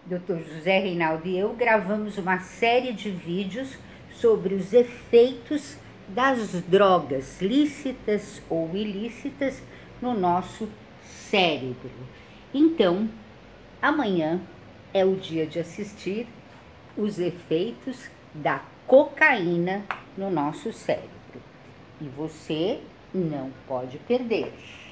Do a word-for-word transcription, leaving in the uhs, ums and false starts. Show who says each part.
Speaker 1: doutor José Reinaldo e eu gravamos uma série de vídeos sobre os efeitos das drogas lícitas ou ilícitas no nosso cérebro. Então, amanhã é o dia de assistir os efeitos da cocaína no nosso cérebro. E você não pode perder.